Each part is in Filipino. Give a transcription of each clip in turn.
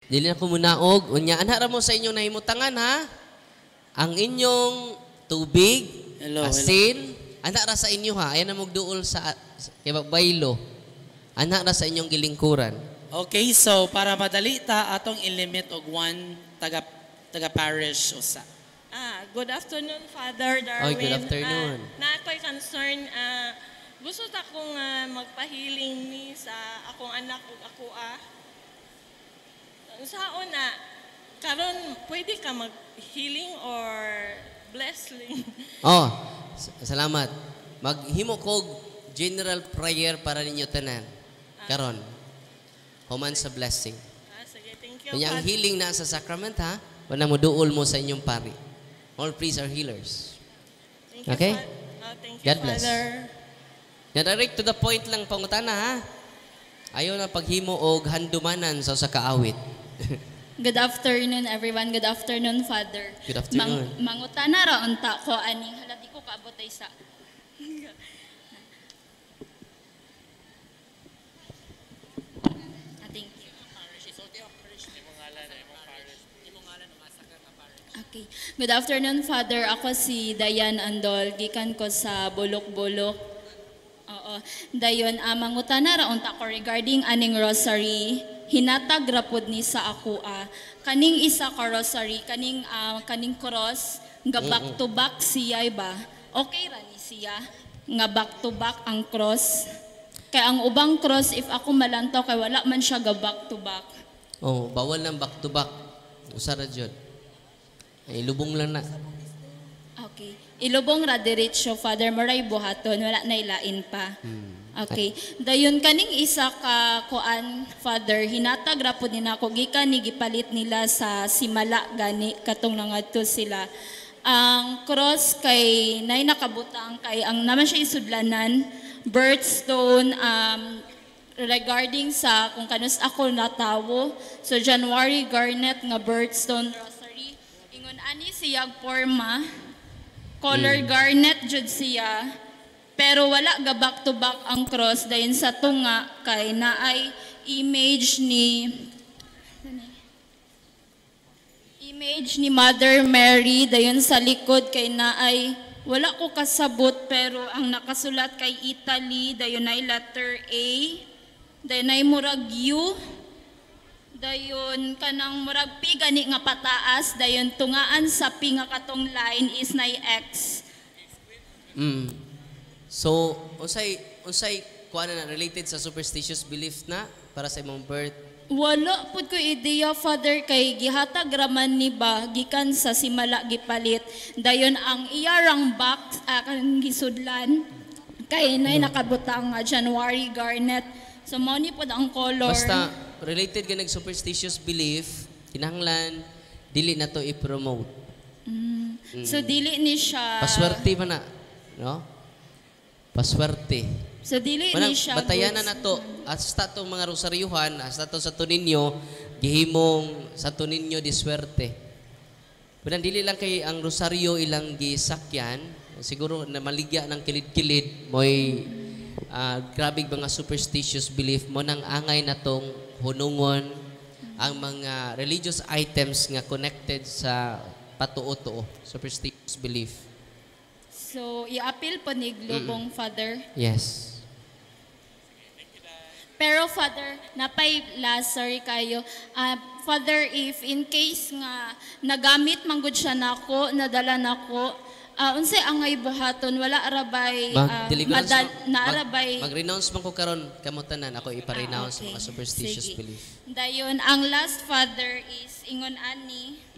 Dili na ko munaog. Unya, anhara mo sa inyong nahimutangan, ha? Ang inyong tubig, asin, anhara sa inyo, ha? Ayan na magduol sa kay Baylo. Anhara sa inyong gilingkuran. Okay, so para madali ta, atong ilimit og one taga-parish usa. Good afternoon, Father Darwin. Oy, good afternoon. Na ako'y concern, gusto ta kong magpahiling ni sa akong anak ug ako sa una, karon pwede ka mag-healing or blessing? Oh, salamat. Maghimo ko general prayer para ninyo tanan. Karon. Human sa blessing. Sige, thank you. Kanya ang healing na sa sacrament, ha? Wala mo duol mo sa inyong pari. All priests are healers. Thank you, Okay? thank you, God bless. Father. Direct to the point lang pangutana, ha? Ayaw na paghimo og handumanan sa kaawit. Good afternoon, everyone. Good afternoon, Father. Good afternoon. Mangutana ra unta ko ani halati ko kaabot ay sa. Thank you. Okay. Good afternoon, Father. Ako si Dayan Andol. Gikan ko sa Bulok-Bulok. Oo. Dayon, mangutana ra unta ko regarding aning rosary. Hinatag rapod ni sa ako kaning isa ka rosary kaning cross nga back to back siya ba okay ra ni siya nga back to back ang cross kay ang ubang cross if ako malantaw kay wala man siya ga back to back. Oh, bawal ng back to back. Usa ra jud. Ay lubong lang na. Okay. Ilubong ra diretso, Father, maray buhaton wala na ilain pa. Okay. Dayon kaning isa ka kuan, Father, hinatag ra pud ni nako gikan ni gipalit nila sa Simala gani katong nangadto sila. Ang cross kay nay nakabutang kay ang naman siya isudlanan birthstone regarding sa kung kanus ako natawo. So January Garnet nga birthstone rosary. Ingon ani siyag forma. Color garnet jud siya. Pero wala ga back to back ang cross dayon sa tunga kay naay image ni Mother Mary dayon sa likod kay naay wala ko kasabot pero ang nakasulat kay Italy dayon ay letter A dayon ay murag U dayon kanang murag P gani nga pataas dayon tungaan sa P nga katong line is nay X. So, unsay kuan na related sa superstitious belief na para sa imong birth? Wala pud ko ideya, Father, kay gihatag raman ni ba gikan sa Simala gipalit. Dayon ang iyarang box kanang gisudlan kay nay nakabutang January Garnet. So mao ni pud ang color. Basta related ka nag superstitious belief, kinahanglan dili na to i-promote. So dili ni siya. Paswerte man na, no? Paswerte. So dili Manang, ni siya. batayanan na to. Hasta to mga rosaryuhan, hasta to sa tuninyo, gihimong sa tuninyo di swerte. Pero dili lang kay ang rosaryo ilang gisakyan, siguro na maligya ng kilid-kilid, mo'y grabe mga superstitious belief mo nang angay na tong hunungon ang mga religious items nga connected sa patuo-tuo, superstitious belief. So, i-appeal po ni Globong, Father. Yes. Pero, Father, napay last, sorry kayo. Father, if in case nga nagamit manggod siya nako, nadala nako, unsay angay buhaton, wala arabay, mag-renounce man ko karon kamutanan, ako ipa-renounce mga superstitious Sige. belief. Dayon, ang last, Father, is ingon ani,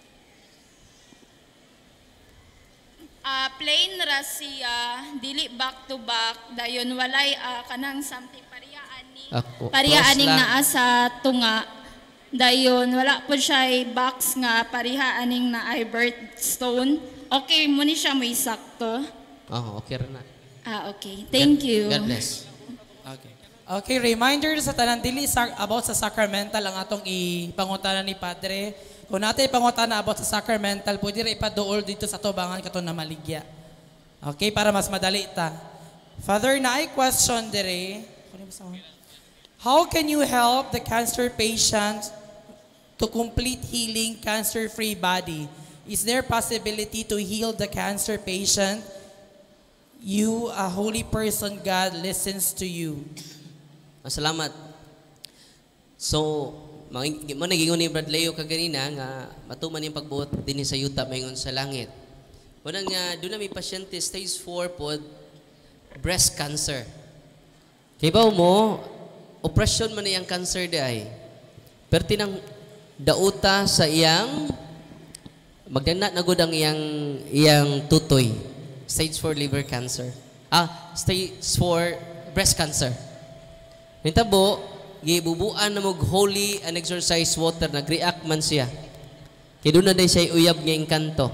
plain ra siya dili back to back dayon walay kanang something pariya aning naa sa tunga dayon wala po siya box nga pariha aning naay birthstone okay mo ni siya mo isakto okay ra na okay thank you God bless. Okay, reminder sa tanan dili about sa sacramental ang atong ipangutana ni Padre. Kung natin ipangutana about sa sacramental, pwede rin ipaduol dito sa tubangan katong namaligya. Okay, para mas madali ta. Father, naay question dire. How can you help the cancer patient to complete healing cancer-free body. Is there possibility to heal the cancer patient? You, a holy person, God listens to you. Salamat. So, mo nagingon ni Brad Leo kaganina nga matuman yung pagbuot din sa yuta mayngon sa langit. Unang nga doon na may pasyente stage 4 pod breast cancer. Kay ba mo operasyon man iyang cancer di ay. Perti ng dauta sa iyang magdana na gud ang iyang tutoy. Stage 4 liver cancer. Stage 4 breast cancer. Nitabo, gibubuan na mog holy and exercise water, nag-react man siya. Kaya doon na din siya uyab nga engkanto.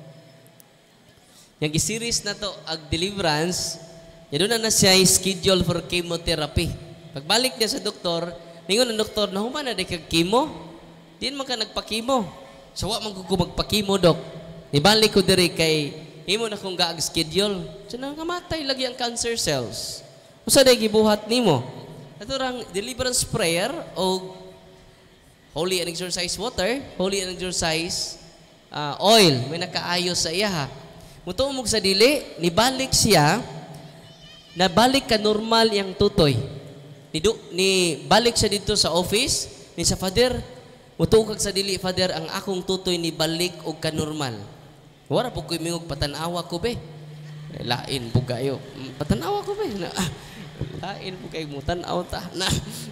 Yung series na to, ag deliverance, doon na siya schedule for chemotherapy. Pagbalik niya sa doktor, ningon ang doktor, nahuman na di kag chemo? Diyan man ka nagpa-chemo. So, wa man ko magpa-chemo, dok. Nibalik ko diri kay, himo na kong ga-schedule. So, nakamatay lagi ang cancer cells. Usa day gibuhat nimo. Ito rang deliverance prayer o holy and exercise water, holy and exercise oil. May nakaayos sa iya ha. Mutuumog sa dili, nibalik siya, nabalik ka normal yung tutoy. Ni balik siya dito sa office, ni sa father, mutuukag sa dili, father, ang akong tutoy ni balik og ka normal. Wala po ko imingog patanawa ko be. Lain po kayo. Patanawa ko be. Lain po kayo mo tanaw ta na.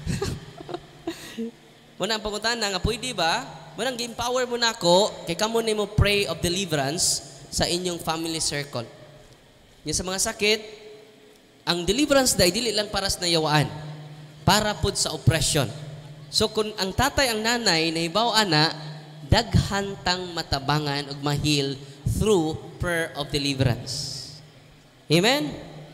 Muna ang pangutana nga pwede ba? Munang gi-empower mo na ako kay kamo nimo pray of deliverance sa inyong family circle. Nya sa mga sakit, ang deliverance dili lang para sa nayawaan. Para pud sa oppression. So kung ang tatay ang nanay nahibaw ana, daghantang matabangan ug mahil through prayer of deliverance. Amen?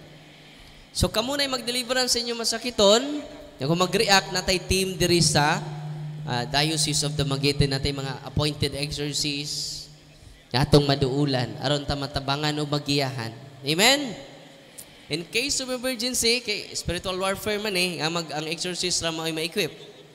So kamo na mag-deliverance sa inyong masakiton, kung mag-react natay team diri sa Diocese of Dumaguete natay mga appointed exorcists atong maduulan aron ta matabangan o magiyahan. Amen? In case of emergency, kay spiritual warfare man ang exorcist ra may ma-equip.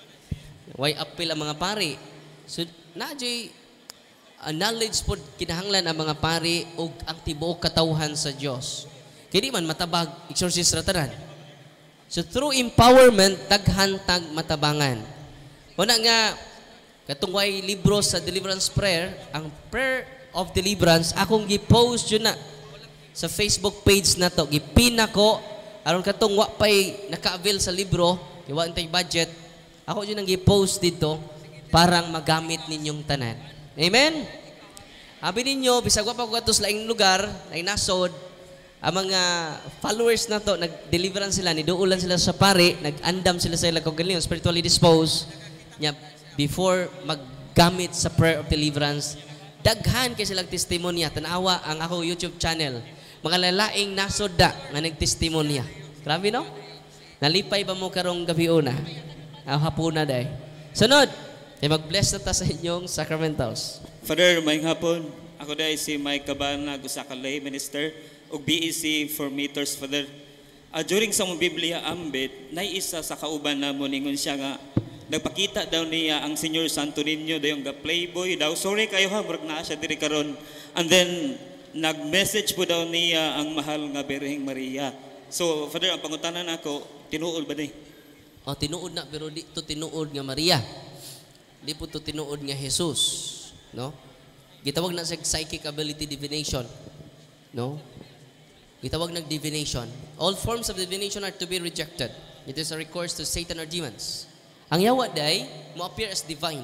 Why appeal ang mga pari. So najoy knowledge pod kinahanglan ang mga pari ug ang tibuok katawhan sa Dios. Kaya di man matabag, exorcist rataran. So through empowerment, daghantag matabangan. Una nga, katungway libro sa deliverance prayer, ang prayer of deliverance, akong gi-post yun na sa Facebook page na to. Gipina ko, aron katong wa pa'y naka-avail sa libro, iwa intay budget, ako yun ang gi-post dito, parang magamit ninyong tanan. Amen? Abi ninyo, bisag wa pa ko katos laing lugar, laing nasod, ang mga followers na to, nag-deliverance sila, niduulan sila sa pari, nag-andam sila sa ilang kagaling, spiritually disposed, niya, before maggamit sa prayer of deliverance, daghan kay silang testimonya. Tanawa ang ako YouTube channel. Mga lalaing nasoda nga nagtestimonya. Grabe no? Nalipay ba mo karong gabi una? Hapuna day. Sunod, mag-bless na ta sa inyong sacramentals. Father, may hapon. Ako dahil si Mike Cabana, gusa ka lay minister, o BEC for meters, Father. During sa mong Biblia ambit, naisa sa kauban na mo ningon siya nga, nagpakita daw niya ang Senyor Santo Niño, daw yung playboy daw. Sorry kayo ha, murag na siya diri karon. And then, nag-message po daw niya ang mahal nga Birheng Maria. So, Father, ang pangutanan ako, tinuod ba ni? Tinuod na, pero di to tinuod nga Maria. Di po to tinuod nga Jesus. No? Gitawag na sa psychic ability divination. No? Gitawag na divination. All forms of divination are to be rejected. It is a recourse to Satan or demons. Ang yawa day, mo appear as divine.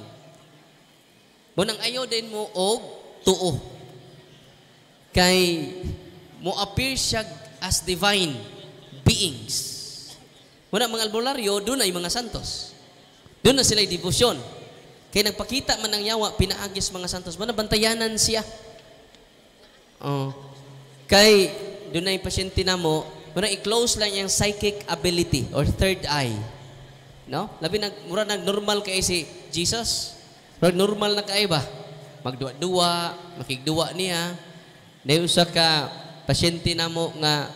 Munang ayaw din mo og tuo. Kay mo appear siya as divine beings. Muna mga albularyo, doon ay mga santos. Doon na sila'y devotion. Kaya nagpakita man ang yawa, pinaagis mga santos. Muna bantayanan siya. Kay doon na yung pasyente na mo, muna i-close lang yung psychic ability or third eye. No? Labi mura nag-normal kay si Jesus. Mura normal na kay ba? Magduwa-duwa, makigduwa niya. Dahil usa ka pasyente na mo nga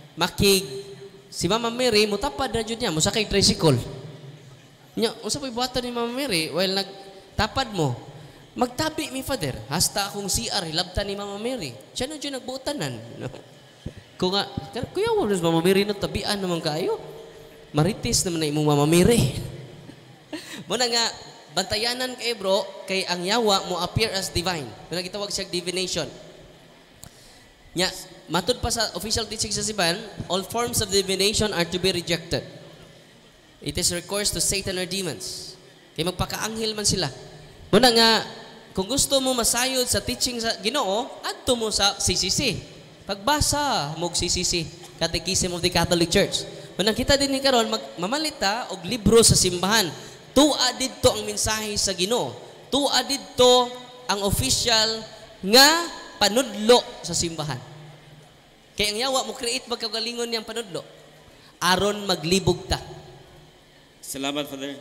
si Mama Mary mutapad na jud niya, musa kay tricycle. Nya, unsa pay buhaton ni Mama Mary while tapad mo. Magtabi mi, Father. Hasta akong CR, hilabtan ni Mama Mary. Siya na dyan nagbuutanan. No? Kung nga, kuya, wala Mama Mary na tabian naman kayo. Maritis naman na imong Mama Mary. Muna nga, bantayanan kay bro, kay ang yawa mo appear as divine. Muna gitawag siya divination. Nya, matud pa sa official teaching sa Siban, all forms of divination are to be rejected. It is recourse to Satan or demons. Kaya magpakaanghel man sila. Muna nga, kung gusto mo masayod sa teaching sa Ginoo, adto mo sa CCC. Pagbasa mo CCC, Catechism of the Catholic Church. Muna kita din ni karon mamalita og libro sa simbahan. Tua didto ang mensahe sa Ginoo. Tua didto ang official nga panudlo sa simbahan. Kaya ang yawa mo create magkagalingon niyang panudlo aron maglibog ta. Salamat, Father.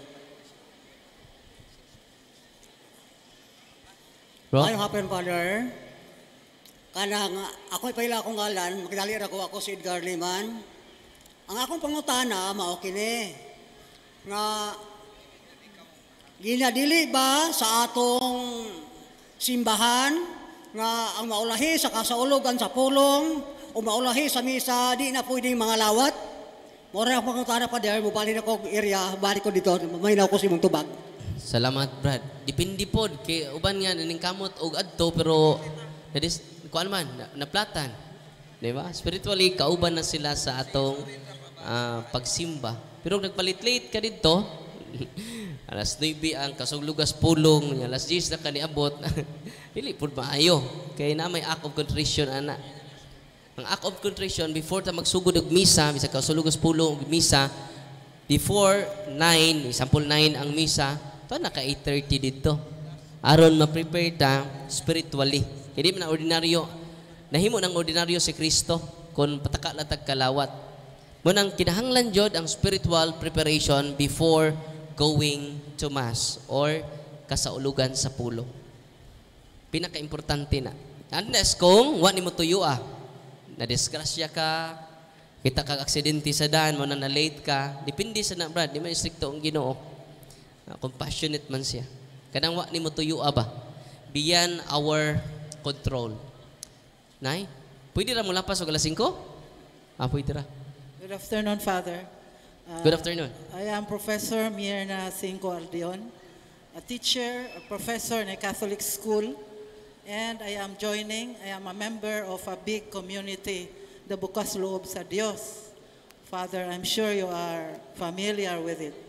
Bro? Ayong hapon, Father. Kanang ako'y paila akong ngalan, magdali ako si Edgar Liman. Ang akong pangutana, mao kini nga ginadili ba sa atong simbahan nga ang maulahi sa kasaulugan sa pulong o maulahi sa misa di na pwedeng mga lawat? Mora akong pangutana, Father, mubalik ako area, balik ko dito, maynaw ko si mong tubag. Salamat, Brad. Dipindi pod kay uban nga naning kamot og adto pero kuan man naplatan. Di ba? Spiritually kauban na sila sa atong pagsimba. Pero nagpalit-late ka dito. Alas 9 ang kasuglugas pulong, alas 10 na kaniabot. Dili pud maayo. Kay na may act of contrition ana. Ang act of contrition before ta magsugod og misa, bisag kasuglugas pulong og misa, before 9, sample 9 ang misa, to naka 8:30 dito. Aron ma-prepare ta spiritually. Hindi man na ordinaryo. Nahimo ng ordinaryo si Kristo kung pataka latag kalawat. Munang kinahanglan jud ang spiritual preparation before going to mass or kasaulugan sa pulo. Pinaka-importante na. Unless kung wa nimo tuyo na disgrasya ka, kita kag aksidente sa daan mo na late ka, depende sa na Brad, di man stricto ang Ginoo. Compassionate man siya. Kanang wa nimo tuyo ba? Beyond our control. Nay, pwede ra mo lapas og alas 5? Pwede ra. Good afternoon, Father. Good afternoon. I am Professor Mirna Cinco Aldeon, a teacher, a professor in a Catholic school, and I am a member of a big community, the Bukas Loob sa Dios. Father, I'm sure you are familiar with it.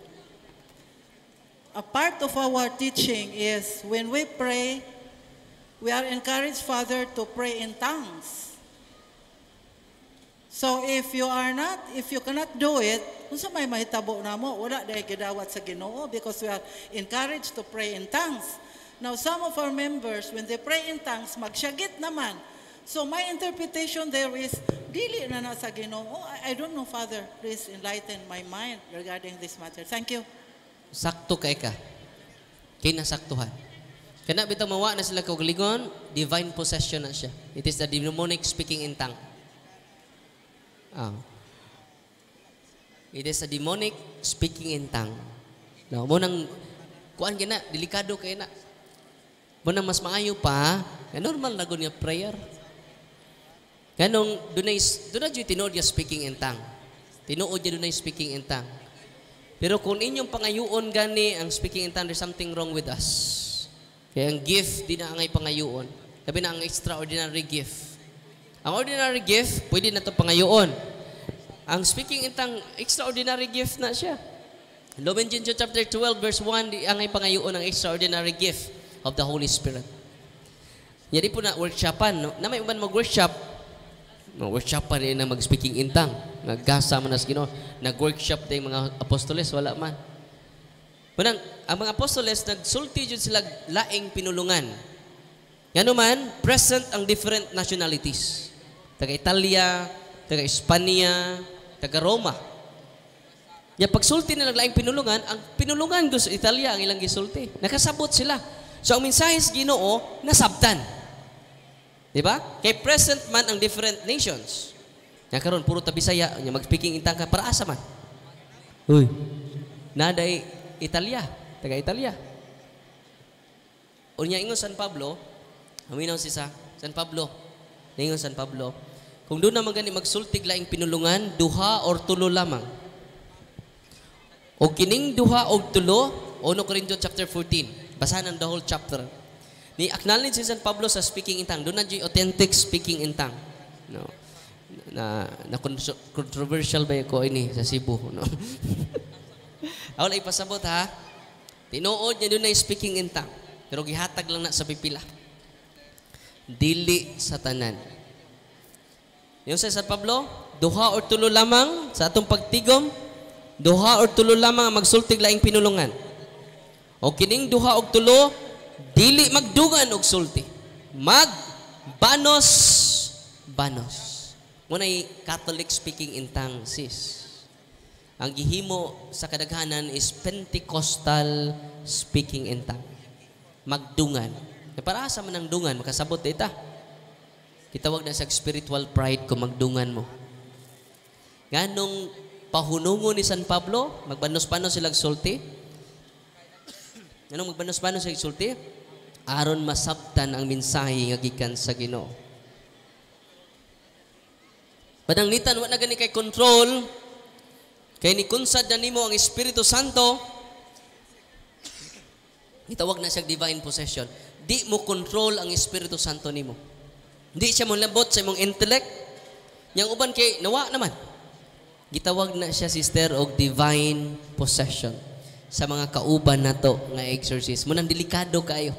A part of our teaching is when we pray, we are encouraged, Father, to pray in tongues. So if you cannot do it, unsa may mahitabo namo, wala dahil gidawat sa Ginoo because we are encouraged to pray in tongues. Now some of our members, when they pray in tongues, magsyagit naman. So my interpretation there is, dili na sa Ginoo. I don't know, Father. Please enlighten my mind regarding this matter. Thank you. Sakto kay ka. Kinasaktuhan. Kana bitaw mawa na sila kaugalingon, divine possession na siya. It is the demonic speaking in tongue. It is a demonic speaking in tongue. Now, mo nang kuan gina, delikado kay na. Mo nang mas maayo pa, normal na gud nga prayer. Ganong dunay tinuod niya speaking in tongue. Tinuod niya dunay speaking in tongue. Pero kung inyong pangayuon gani ang speaking in tongue, there's something wrong with us. Kaya ang gift, di na angay pangayuon. Sabi na ang extraordinary gift. Ang ordinary gift, pwede na ito pangayuon. Ang speaking in tongue, extraordinary gift na siya. Lumen chapter 12, verse 1, di angay pangayuon ang extraordinary gift of the Holy Spirit. Yan po na workshopan. No? Na may uban mag-workshop, workshopan rin na mag-speaking in tongue. Naggasa man as Ginoo. Nag-workshop din mga apostoles, wala man. Manang, ang mga apostoles, nagsulti jud sila laing pinulungan. Yan man, present ang different nationalities. Taga-Italia, taga-Espanya, taga-Roma. Ya pagsulti nila laing pinulungan, ang pinulungan gusto Italia ang ilang gisulti. Nakasabot sila. So ang mensahe sa Ginoo nasabtan. Di ba? Kay present man ang different nations. Nya karon puro ta Bisaya, nya mag-speaking in tongue ka para asa man. Uy. Naday Italia, taga-Italia. Unya ingon San Pablo, aminaw si San Pablo. Ingon San Pablo, kung doon naman gani magsultig laing pinulungan, duha or tulo lamang. O kining duha og tulo, 1 Corinthians chapter 14. Basahan ang the whole chapter. Ni acknowledge si San Pablo sa speaking in tongue. Doon na di authentic speaking in tongue. No. Na controversial ba ko ini sa Cebu, no? Ako lang ipasabot ha. Tinuod niya doon na speaking in tongue. Pero gihatag lang na sa pipila. Dili sa tanan. Yung sa San Pablo, duha or tulo lamang sa atong pagtigom, duha or tulo lamang ang magsultig laing pinulungan. O kining duha og tulo, dili magdugan og sulti. Magbanos. Muna'y Catholic speaking in tongue, sis. Ang gihimo sa kadaghanan is Pentecostal speaking in tongue. Magdungan. E para asa man ang dungan, makasabot ita. Kitawag na sa spiritual pride kung magdungan mo. Nganong pahunungo ni San Pablo, magbanos-banos silang sulti. Nganong magbanos-banos silang sulti? Aron masabtan ang mensahe nga gikan sa Ginoo. Pananglitan, wala na gani kay control, kay ni kunsad na nimo ang Espiritu Santo, itawag na siya divine possession. Di mo control ang Espiritu Santo nimo. Di siya mo labot sa imong intellect. Yang uban kay nawa naman. Gitawag na siya, sister, og divine possession sa mga kauban nato nga exorcist. Munang delikado kayo.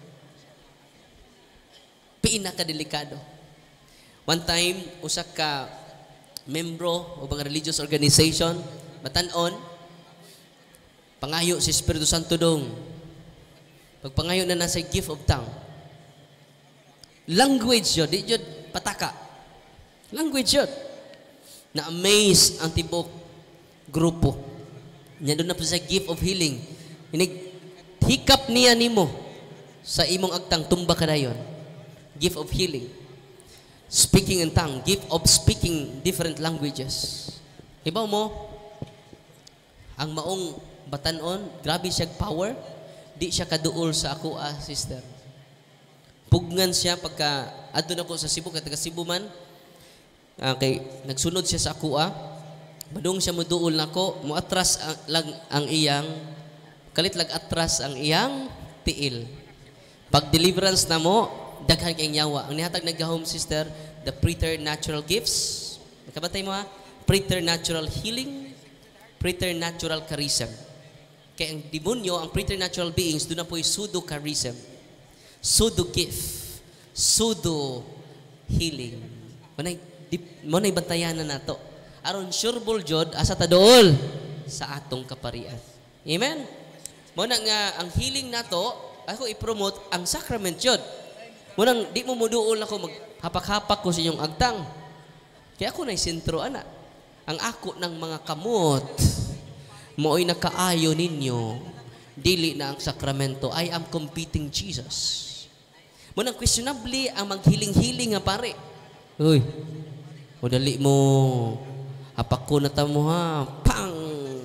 Pinakadelikado. One time, usak ka membro o mga religious organization, batanon, pangayo si Espiritu Santo dong. Pagpangayo na nasa gift of tongue. Language yun, di yun pataka. Language yun. Na-amaze ang tibok grupo. Niya doon na po sa gift of healing. Hikap niya nimo sa imong agtang tumba ka na yun. Gift of healing. Speaking in tongue. Gift of speaking different languages. Ibaw mo, ang maong batanon, grabe siya power, di siya kaduol sa ako, sister. Pugnan siya pagka adun ako sa Cebu, kaya taga Cebu man, kay nagsunod siya sa ako, badung siya muduol nako, muatras ang iyang, kalit lag atras ang iyang tiil. Pag deliverance na mo, daghan kayong yawa. Ang nihatag nag-home, sister, the preternatural gifts. Nakabatay mo preternatural healing, preternatural charism. Kaya ang demonyo, ang preternatural beings, doon na po yung pseudo-charism, pseudo-gift, pseudo-healing. Manay bantayan na nato. Aron surebol jod, asa tadool sa atong kaparian. Amen? Muna nga, ang healing nato, ako i-promote ang sacrament jod. Munang di mo muduol ako maghapak-hapak ko sa inyong agtang. Kaya ako na'y sentro, ana. Ang ako ng mga kamot, mooy nakaayo ninyo, dili na ang sakramento. I am competing Jesus. Munang questionably ang maghiling-hiling nga pare. Uy, dali mo, hapak ko na tamo ha, pang,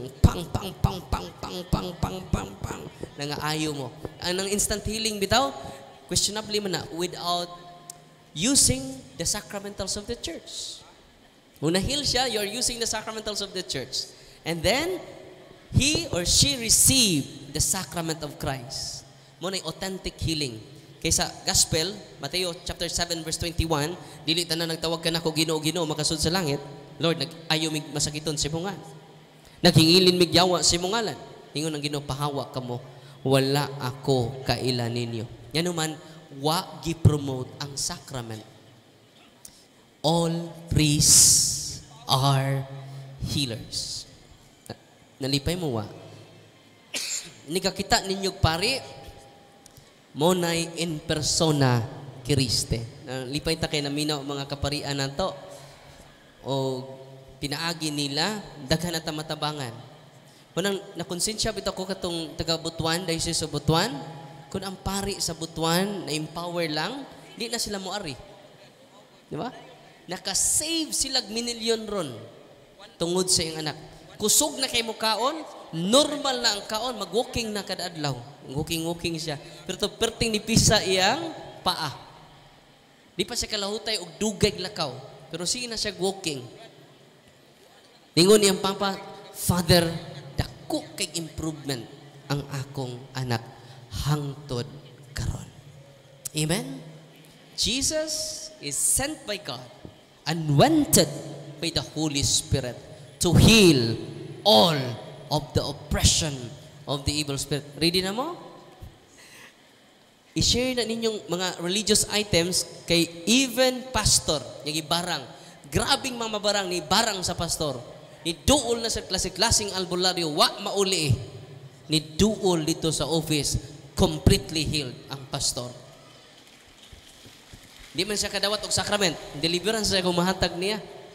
nangaayo mo. Ang instant healing bitaw, questionably man na, without using the sacramentals of the church. When na-heal siya, you're using the sacramentals of the church. And then, he or she received the sacrament of Christ. Muna authentic healing. Kaysa Gospel, Mateo chapter 7 verse 21, dili tanan nagtawag ka na ko Ginoo, makasud sa langit. Lord, ayaw mig masakiton sa imungan. Naghingilin mig yawa sa imungalan. Ingon ang Ginoo, pahawa kamo, wala ako kaila ninyo. Yan naman, wa gi-promote ang sacrament. All priests are healers. Nalipay mo wa? Nikakita ninyo pare, monay in persona Kiriste. Lipay ta kay naminaw mga kaparian nato o pinaagi nila daghan at matabangan. Kunang nakonsensya bitaw ko katong taga Butuan, diocese sa Butuan, kun ang pari sa Butuan na empower lang, di na sila moari. Di ba? Naka-save sila minilyon ron tungod sa iyang anak. kusog na kay mo kaon, normal na ang kaon, mag-walking na kada adlaw. Walking siya. Pero to perting ni pisa iyang paa. Di pa siya kalahutay og dugay lakaw. Pero sige na siya walking. Ningon niyang papa, Father, dako kay improvement ang akong anak hangtod karon. Amen? Jesus is sent by God, anointed by the Holy Spirit to heal all of the oppression of the evil spirit. Ready na mo? I-share na ninyong mga religious items kay even pastor, yung ibarang. Grabing mga barang ni barang sa pastor. Ni duol na sa klase-klaseng albularyo, wa mauli. Ni duol dito sa office, completely healed ang pastor. Di man siya kadawat og sakrament. Deliverance siya kung mahatag niya.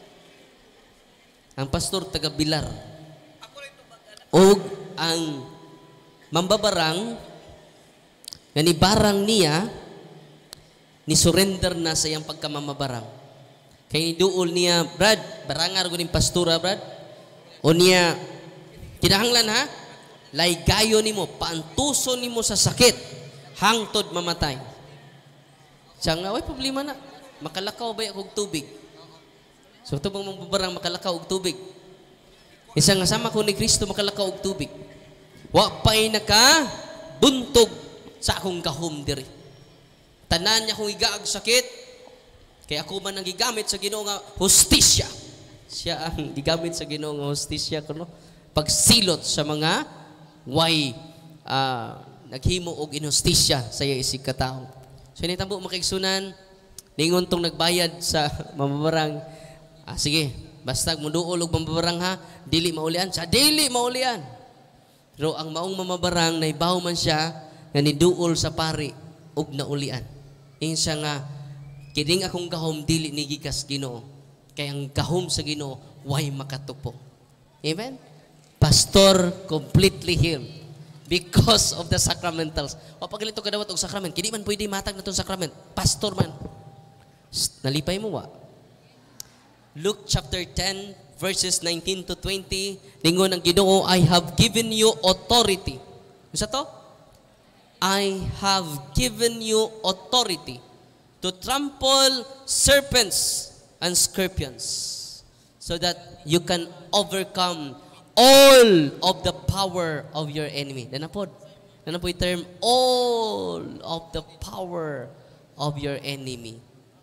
Ang pastor taga Bilar. Og ang mambabarang nga ni barang niya ni surrender na sa iyang pagkamamabarang. Kay niduol niya, Brad, barangar ko ning pastora, Brad. O niya, kinahanglan ha, laygayo nimo, paantuso nimo sa sakit, hangtod mamatay. Siya nga, way problema na. Makalakaw ba og tubig? So ito bang mambabarang makalakaw og tubig? Isa nga sama ko ni Kristo makalakaw og tubig. Wa pa'y naka buntog sa akong gahom diri. Tanan niya kung igaag sakit, kaya ako man ang gigamit sa Ginoo nga hustisya. Siya ang gigamit sa Ginoo nga hustisya kuno. Pagsilot sa mga way naghimo og inhustisya sa iya isig katao. So initabo makigsunan ningon tong nagbayad sa mamabarang. Sige, basta muduol og mamabarang ha, dili maulian. Sa dili maulian. Pero ang maong mamabarang naibaw man siya nga niduol sa pari og naulian. Insa nga kining akong gahom dili ni gikas Ginoo. Kay ang gahom sa Ginoo way makatupo. Amen. Pastor completely healed because of the sacramentals. O pagalito kadawat og sakrament, kini man pwede matag na tong sakrament. Pastor man. Nalipay mo wa? Luke chapter 10 verses 19 to 20, ningon ang Ginoo, I have given you authority. Unsa to? I have given you authority to trample serpents and scorpions so that you can overcome all of the power of your enemy. Dana po yung term, all of the power of your enemy.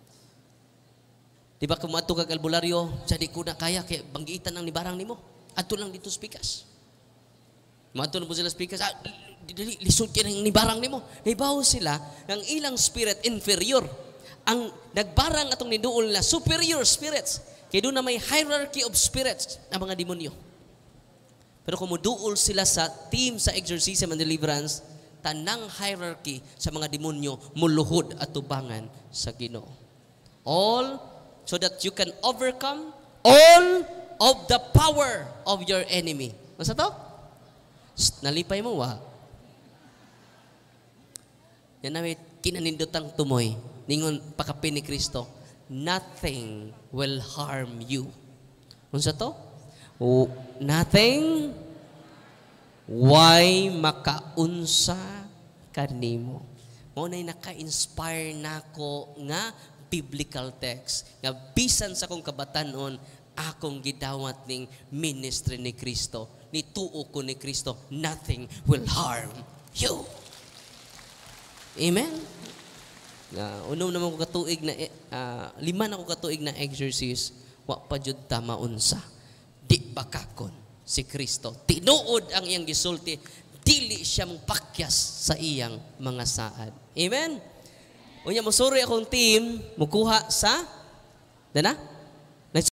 Diba kung ato kag albularyo, sa di ko na kaya, kaya banggitan ang nibarang nimo. Ato lang dito speakas. Mato na po sila speakas, lisod ka ng nibarang nimo. Naibaw sila, ng ilang spirit inferior. Ang nagbarang atong niduol na superior spirits. Kaya doon na may hierarchy of spirits na mga demonyo. Pero kung muduol sila sa team sa exorcism and deliverance, tanang hierarchy sa mga demonyo muluhod at tubangan sa Ginoo. All so that you can overcome all of the power of your enemy. Ano sa to? Nalipay mo wa? Yan na may kinanindotang tumoy. Ningon pakapin ni Kristo, nothing will harm you. Ano sa to? Nothing why makaunsa kanimo. Mo nay naka-inspire nako nga biblical text nga bisan sa akong kabatanon akong gidawat ning ministry ni Kristo, ni tuo ko ni Kristo, nothing will harm you. Amen. Unom naman ko katuig na lima na ko katuig na exorcist, wa pa jud ta maunsa. Di bakakon si Kristo. Tinuod ang iyang gisulti, dili siya mong pakyas sa iyang mga saad. Amen. Unya mosuri akong team mukuha sa dana